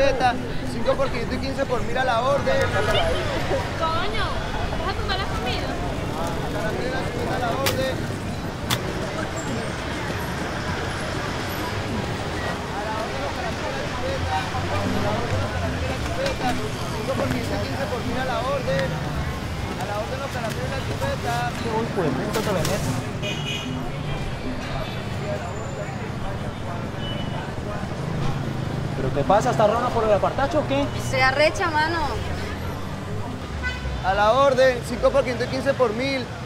chupeta, 5 por 500 y 15 por 1000 a la orden. Coño, ¿vas a tomar la comida? Caramelo y la chupeta a la orden. A la orden los caramelos y la chupeta. A la orden los caramelos y la chupeta. 5 por 500 y 15 por 1000 a la orden. A la orden los caramelos y la chupeta. Uy, pues, ¿cuánto te lo metes? ¿Pero qué pasa? ¿Está rona por el apartacho o qué? Se arrecha, mano. A la orden, 5 por 515 por 1000.